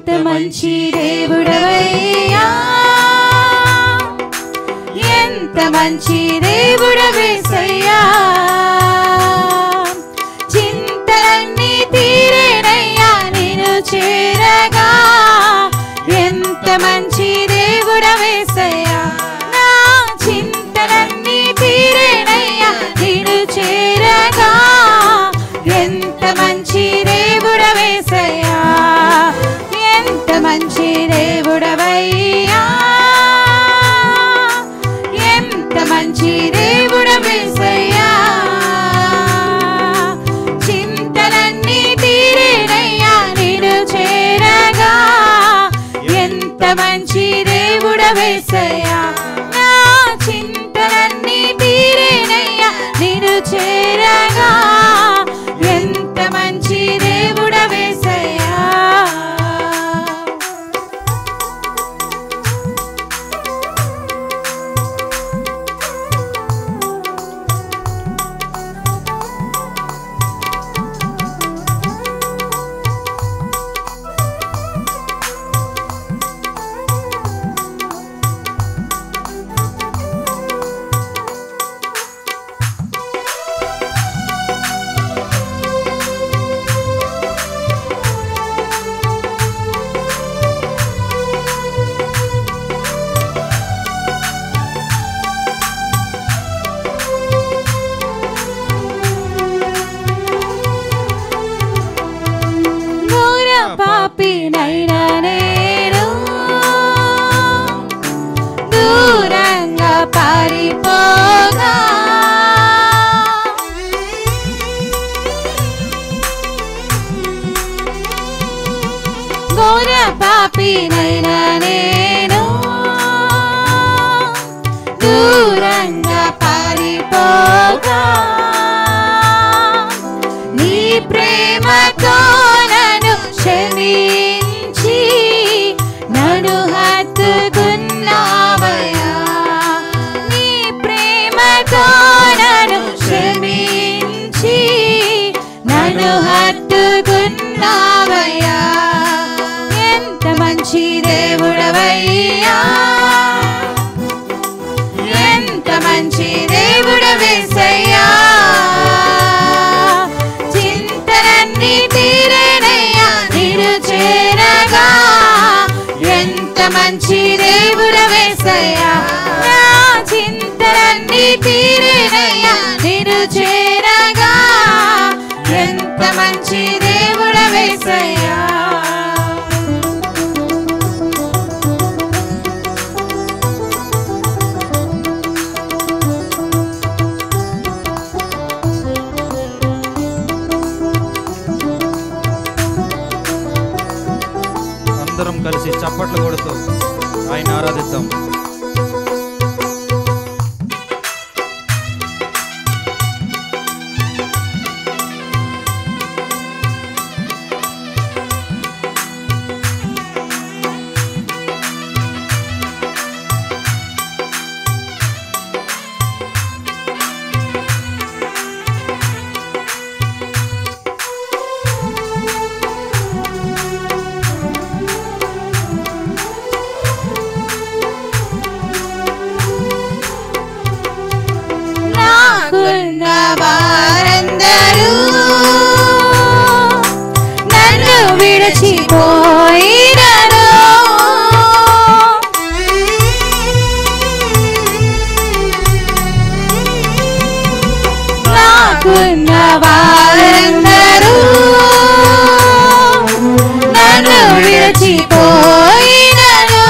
ఎంత మంచి దేవుడవయ్యా, ఎంత మంచి దేవుడవేసయ్యా, చింతలన్నీ తీరేనయ్యా నిన్ను చేరగా, ఎంత మంచి దేవుడవేసయ్యా, నా చింతలన్నీ తీరేనయ్యా నిన్ను చేరగా, ఎంత మంచి దేవుడవేసయ్యా, ఎంత మంచి దేవుడవయ్యా, ఎంత మంచి దేవుడవేసయ్యా, చింతలన్నీ తీరేనయ్యా నిన్ను చేరగా, ఎంత మంచి దేవుడవేసయ్యా, నా చింతలన్నీ తీరేనయ్యా నిన్ను చేరగా, ఎంత మంచి దేవుడవేసయ్యా. పాపినైనా నేను దూరంగా పారిపోగా, ఘోర పాపినైనా నేను దూరంగా పారిపోగా, నీ ప్రేమతో క్షమించి నన్ను హత్తుకున్నావయ్యా, నీ ప్రేమతో నన్ను క్షమించి నన్ను హత్తుకున్నావయ్యా, ఎంత మంచి దేవుడవయ్యా, ఎంత మంచి దేవుడవేసయ్యా, చింతలన్నీ తీరేనయ్యా నిన్ను చేరగా, ఎంత మంచి దేవుడవేసయ్యా, నా చింతలన్నీ తీరేనయ్యా నిన్ను చేరగా, ఎంత మంచి దేవుడవేసయ్యా. అందరం కలిసి చప్పట్లు కొడుతూ ఆయన ఆరాధిద్దాం. వారందరూ నన్ను విడిచిపోయినను, నాకున్న వారందరూ నన్ను విడిచిపోయినను,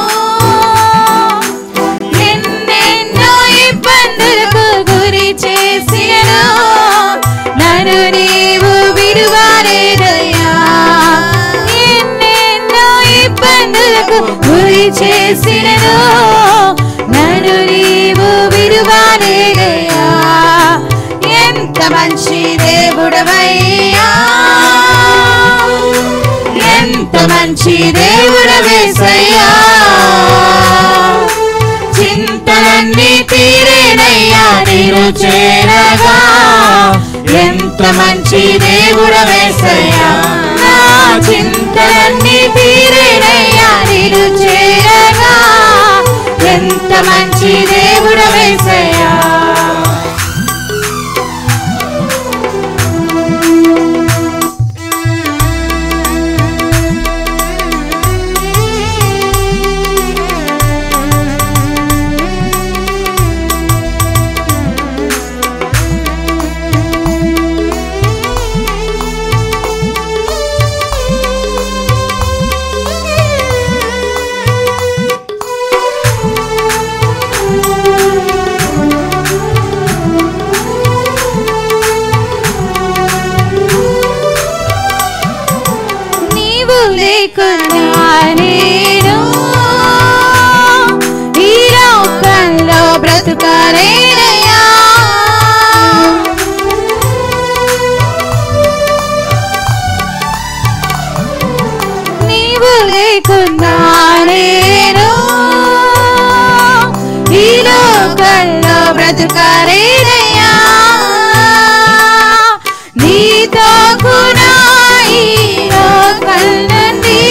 ఎన్నెన్నో ఇబ్బందులకు గురి చేసినను, నన్ను నీవు విడువలేదయ్యా, ఎన్నెన్నో ఇబ్బందులకు గురి చేసినను, నన్ను నీవు విడువలేదయ్యా, ఎంత మంచి దేవుడవయ్యా, ఎంత మంచి దేవుడవేసయ్యా, చింతలన్నీ తీరేనయ్యా నిన్ను చేరగా, ఎంత మంచి దేవుడవేసయ్యా, నా చింతలన్నీ తీరే లేకున్నా నేను ఈ లోకంలో బ్రతుకలేనయ్యా. నీవు లేకున్నా నేను ఈ లోకంలో బ్రతుకలేనయ్యా. నీతో కూడా ఈ లోకం నుండి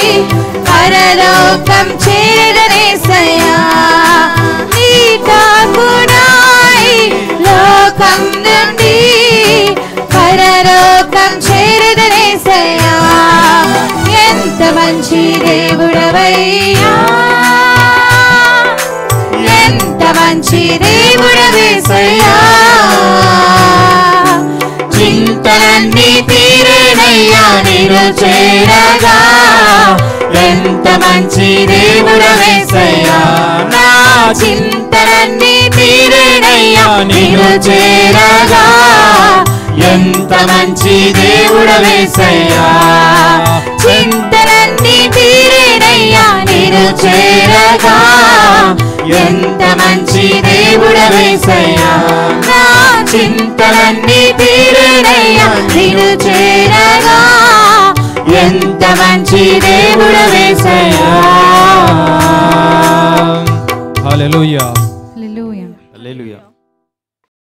పరలోకం చేరనేసయ్యా. నీతో కూడా ఈ లోకం నుండి పరలోకం చేరనేసయ్యా. ఎంత మంచి దేవుడవయ్యా, ఎంత మంచి దేవుడవేసయ్యా. చింతలన్నీ తీరేనయ్యా నిన్ను చేరగా. ఎంత మంచి దేవుడవేసయ్యా. నా చింతలన్నీ తీరేనయ్యా నిన్ను చేరగా. ఎంత మంచి దేవుడవేసయ్యా. చింతలన్నీ తీరేనయ్యా నిన్ను చేరగా. ఎంత మంచి దేవుడవేసయ్యా. నా చింతలన్నీ తీరేనయ్యా నిన్ను చేరగా. ఎంత మంచి దేవుడవేసయ్యా. హల్లెలూయా హల్లెలూయా. హల్లెలూయా.